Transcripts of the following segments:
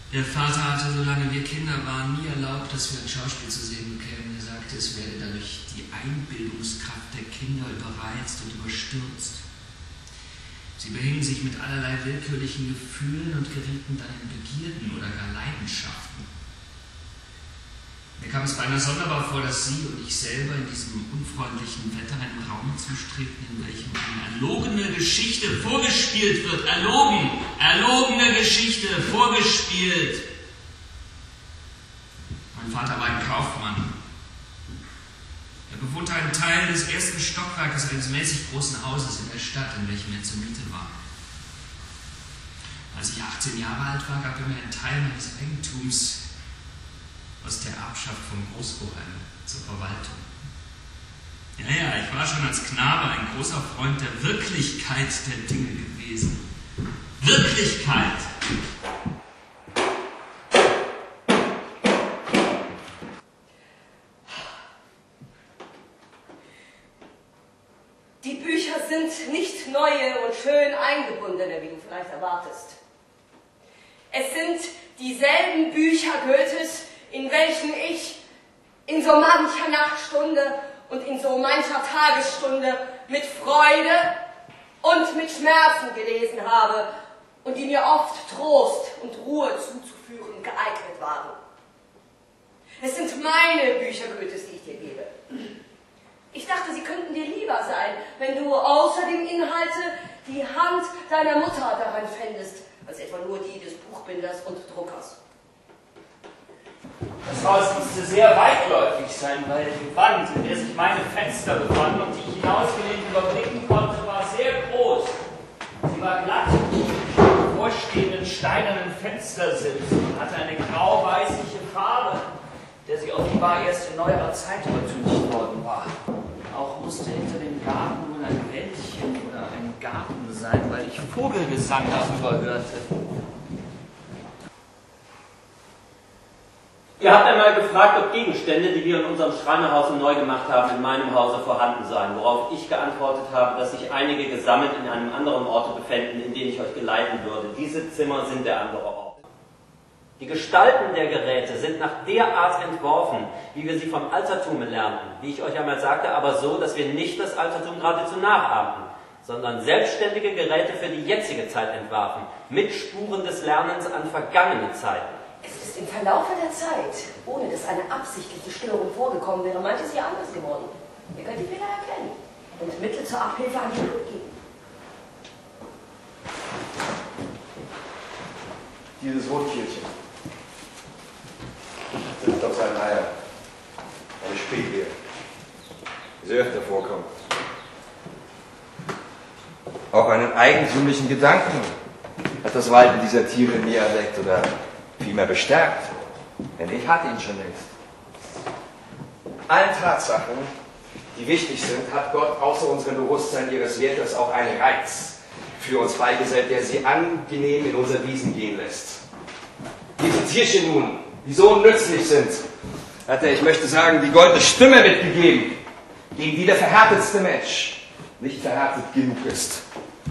Der Vater hatte, solange wir Kinder waren, nie erlaubt, dass wir ein Schauspiel zu sehen bekämen. Er sagte, es werde dadurch die Einbildungskraft der Kinder überreizt und überstürzt. Sie behingen sich mit allerlei willkürlichen Gefühlen und gerieten dann in Begierden oder gar Leidenschaften. Mir kam es beinahe sonderbar vor, dass Sie und ich selber in diesem unfreundlichen Wetter einem Raum zustrebten, in welchem eine erlogene Geschichte vorgespielt wird. Erlogene Geschichte vorgespielt. Mein Vater war ein Kaufmann. Er bewohnte einen Teil des ersten Stockwerkes eines mäßig großen Hauses in der Stadt, in welchem er zur Miete war. Als ich 18 Jahre alt war, gab er mir einen Teil meines Eigentums aus der Erbschaft vom Großoheim zur Verwaltung. Ja, ich war schon als Knabe ein großer Freund der Wirklichkeit der Dinge gewesen. Wirklichkeit! Die Bücher sind nicht neue und schön eingebundene, wie du vielleicht erwartest. Es sind dieselben Bücher Goethes, in welchen ich in so mancher Nachtstunde und in so mancher Tagesstunde mit Freude und mit Schmerzen gelesen habe und die mir oft Trost und Ruhe zuzuführen geeignet waren. Es sind meine Bücher Goethes, die ich dir gebe. Ich dachte, sie könnten dir lieber sein, wenn du außer dem Inhalte die Hand deiner Mutter daran fändest, als etwa nur die des Buchbinders und Druckers. Das Haus musste sehr weitläufig sein, weil die Wand, in der sich meine Fenster befanden und die ich hinausgelehnt überblicken konnte, war sehr groß. Sie war glatt, mit vorstehenden steinernen Fenstersims und hatte eine grau-weißliche Farbe, der sie offenbar erst in neuerer Zeit übertüncht worden war. Auch musste hinter dem Garten wohl ein Wäldchen oder ein Garten sein, weil ich Vogelgesang darüber hörte. Ihr habt einmal gefragt, ob Gegenstände, die wir in unserem Schreinerhause neu gemacht haben, in meinem Hause vorhanden seien, worauf ich geantwortet habe, dass sich einige gesammelt in einem anderen Orte befänden, in den ich euch geleiten würde. Diese Zimmer sind der andere Ort. Die Gestalten der Geräte sind nach der Art entworfen, wie wir sie vom Altertum lernten, wie ich euch einmal sagte, aber so, dass wir nicht das Altertum geradezu nachahmten, sondern selbstständige Geräte für die jetzige Zeit entwarfen, mit Spuren des Lernens an vergangene Zeiten. Es ist im Verlaufe der Zeit, ohne dass eine absichtliche Störung vorgekommen wäre, manches hier anders geworden. Ihr könnt die Fehler erkennen und Mittel zur Abhilfe an die Hand geben. Dieses Rotkehlchen sitzt auf seinen Eiern. Eine Spätwehr, die sehr öfter vorkommt. Auch einen eigentümlichen Gedanken hat das Walten dieser Tiere in mir erweckt oder vielmehr bestärkt, denn ich hatte ihn schon längst. Allen Tatsachen, die wichtig sind, hat Gott außer unserem Bewusstsein ihres Wertes auch einen Reiz für uns beigesellt, der sie angenehm in unser Wiesen gehen lässt. Diese Tierchen nun, die so nützlich sind, hat er, ich möchte sagen, die goldene Stimme mitgegeben, gegen die der verhärtetste Mensch nicht verhärtet genug ist.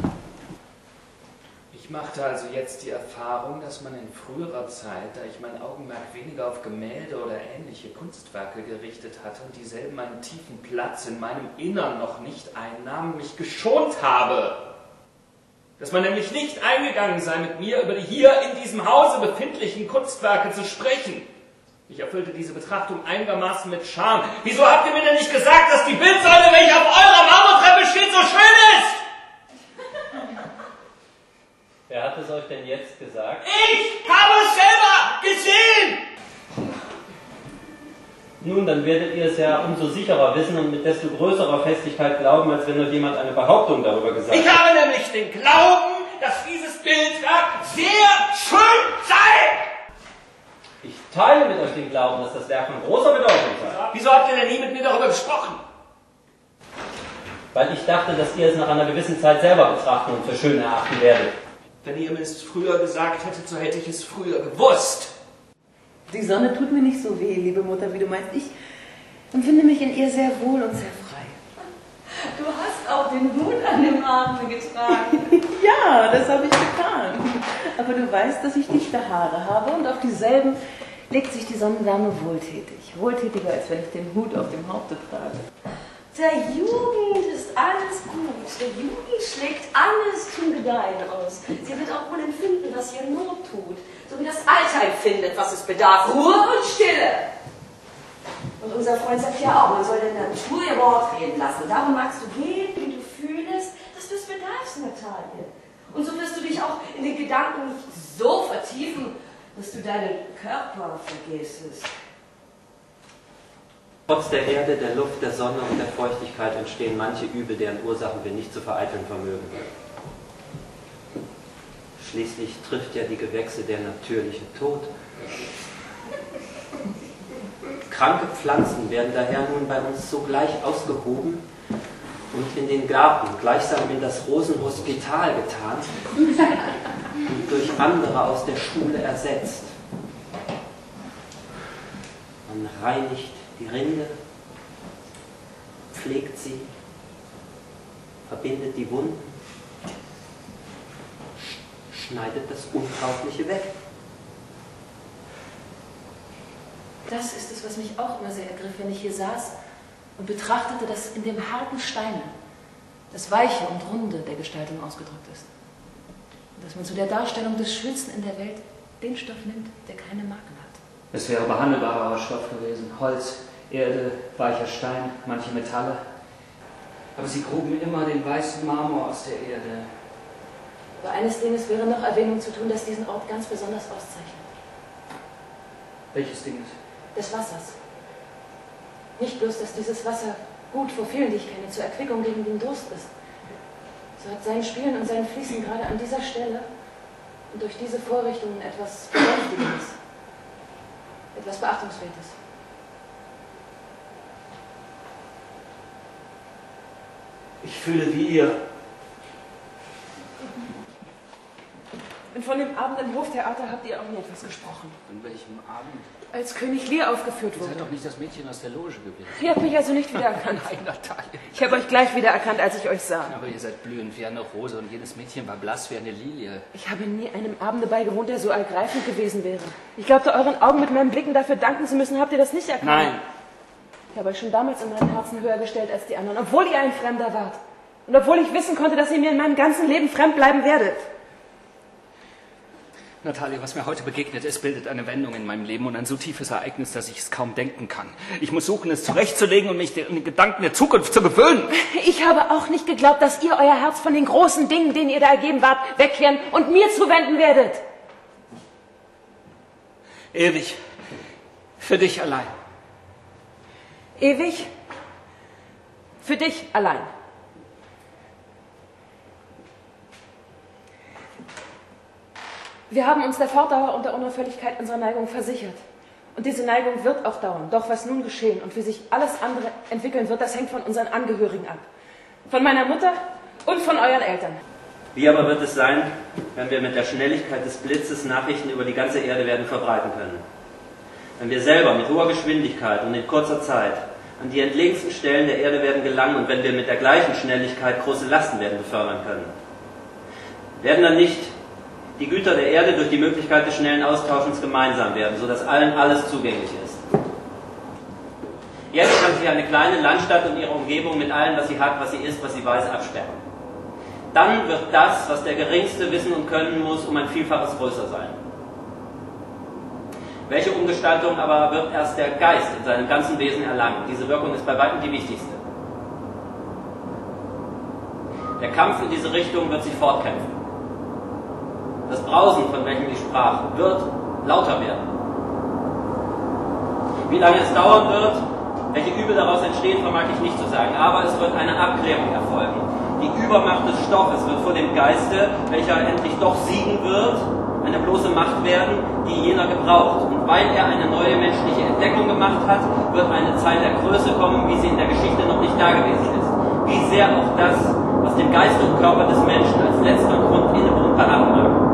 Ich machte also jetzt die Erfahrung, dass man in früherer Zeit, da ich mein Augenmerk weniger auf Gemälde oder ähnliche Kunstwerke gerichtet hatte und dieselben einen tiefen Platz in meinem Innern noch nicht einnahmen, mich geschont habe. Dass man nämlich nicht eingegangen sei, mit mir über die hier in diesem Hause befindlichen Kunstwerke zu sprechen. Ich erfüllte diese Betrachtung einigermaßen mit Scham. Wieso habt ihr mir denn nicht gesagt, dass die Bildsäule, welche auf eurer Marmortreppe steht, so schön ist? Wer hat es euch denn jetzt gesagt? Ich habe es selber gesehen! Nun, dann werdet ihr es ja umso sicherer wissen und mit desto größerer Festigkeit glauben, als wenn euch jemand eine Behauptung darüber gesagt hat. Ich habe nämlich den Glauben, dass dieses Bildwerk sehr schön sei! Ich teile mit euch den Glauben, dass das Werk von großer Bedeutung sei. Wieso habt ihr denn nie mit mir darüber gesprochen? Weil ich dachte, dass ihr es nach einer gewissen Zeit selber betrachten und für schön erachten werdet. Wenn ihr mir es früher gesagt hättet, so hätte ich es früher gewusst. Die Sonne tut mir nicht so weh, liebe Mutter, wie du meinst. Ich empfinde mich in ihr sehr wohl und sehr frei. Du hast auch den Hut an dem Arm getragen. Ja, das habe ich getan. Aber du weißt, dass ich dichte Haare habe und auf dieselben legt sich die Sonnenwärme wohltätig. Wohltätiger, als wenn ich den Hut auf dem Haupte trage. Der Jugend ist alles gut. Der Jugend schlägt alles zum Gedeihen aus. Sie wird auch wohl empfinden, was ihr Not tut. So wie das Alter empfindet, was es bedarf. Ruhe und Stille. Und unser Freund sagt ja auch, man soll in der Natur ihr Wort reden lassen. Darum magst du gehen, wie du fühlst, dass du es bedarfst, Natalie. Und so wirst du dich auch in den Gedanken nicht so vertiefen, dass du deinen Körper vergessest. Trotz der Erde, der Luft, der Sonne und der Feuchtigkeit entstehen manche Übel, deren Ursachen wir nicht zu vereiteln vermögen. Schließlich trifft ja die Gewächse der natürliche Tod. Kranke Pflanzen werden daher nun bei uns sogleich ausgehoben und in den Garten gleichsam in das Rosenhospital getan und durch andere aus der Schule ersetzt. Man reinigt die Rinde, pflegt sie, verbindet die Wunden, schneidet das Unbrauchliche weg. Das ist es, was mich auch immer sehr ergriff, wenn ich hier saß und betrachtete, dass in dem harten Steine das Weiche und Runde der Gestaltung ausgedrückt ist. Und dass man zu der Darstellung des Schönsten in der Welt den Stoff nimmt, der keine Makel hat. Es wäre behandelbarer Stoff gewesen. Holz, Erde, weicher Stein, manche Metalle. Aber sie gruben immer den weißen Marmor aus der Erde. Aber eines Dinges wäre noch Erwähnung zu tun, das diesen Ort ganz besonders auszeichnet. Welches Ding ist? Des Wassers. Nicht bloß, dass dieses Wasser gut vor vielen, die ich kenne, zur Erquickung gegen den Durst ist. So hat sein Spielen und sein Fließen gerade an dieser Stelle und durch diese Vorrichtungen etwas Bedächtiges, etwas Beachtungswertes. Ich fühle wie ihr. Und von dem Abend im Hoftheater habt ihr auch nie etwas gesprochen. Von welchem Abend? Als König Lear aufgeführt Ihr wurde. seid doch nicht das Mädchen aus der Loge gewesen. Ihr habt mich also nicht wiedererkannt. Nein, Natalie. Ich habe euch gleich wiedererkannt, als ich euch sah. Aber ihr seid blühend wie eine Rose und jedes Mädchen war blass wie eine Lilie. Ich habe nie einem Abende beigewohnt, der so ergreifend gewesen wäre. Ich glaubte, euren Augen mit meinen Blicken dafür danken zu müssen. Habt ihr das nicht erkannt? Nein. Ich habe euch schon damals in meinem Herzen höher gestellt als die anderen, obwohl ihr ein Fremder wart. Und obwohl ich wissen konnte, dass ihr mir in meinem ganzen Leben fremd bleiben werdet. Natalie, was mir heute begegnet ist, bildet eine Wendung in meinem Leben und ein so tiefes Ereignis, dass ich es kaum denken kann. Ich muss suchen, es zurechtzulegen und mich den Gedanken der Zukunft zu gewöhnen. Ich habe auch nicht geglaubt, dass ihr euer Herz von den großen Dingen, denen ihr da ergeben wart, wegkehren und mir zuwenden werdet. Ewig. Für dich allein. Ewig. Für dich allein. Wir haben uns der Fortdauer und der Unaufhörlichkeit unserer Neigung versichert. Und diese Neigung wird auch dauern. Doch was nun geschehen und wie sich alles andere entwickeln wird, das hängt von unseren Angehörigen ab. Von meiner Mutter und von euren Eltern. Wie aber wird es sein, wenn wir mit der Schnelligkeit des Blitzes Nachrichten über die ganze Erde werden verbreiten können? Wenn wir selber mit hoher Geschwindigkeit und in kurzer Zeit an die entlegensten Stellen der Erde werden gelangen und wenn wir mit der gleichen Schnelligkeit große Lasten werden befördern können? Werden dann nicht die Güter der Erde durch die Möglichkeit des schnellen Austauschens gemeinsam werden, sodass allen alles zugänglich ist? Jetzt kann sich eine kleine Landstadt und ihre Umgebung mit allem, was sie hat, was sie ist, was sie weiß, absperren. Dann wird das, was der Geringste wissen und können muss, um ein Vielfaches größer sein. Welche Umgestaltung aber wird erst der Geist in seinem ganzen Wesen erlangen? Diese Wirkung ist bei weitem die wichtigste. Der Kampf in diese Richtung wird sich fortkämpfen. Das Brausen, von welchem ich sprach, wird lauter werden. Wie lange es dauern wird, welche Übel daraus entstehen, vermag ich nicht zu sagen, aber es wird eine Abklärung erfolgen. Die Übermacht des Stoffes wird vor dem Geiste, welcher endlich doch siegen wird, eine bloße Macht werden, die jener gebraucht. Und weil er eine neue menschliche Entdeckung gemacht hat, wird eine Zeit der Größe kommen, wie sie in der Geschichte noch nicht dagewesen ist. Wie sehr auch das, was dem Geist und Körper des Menschen als letzter Grund innewohnt, beharren mag.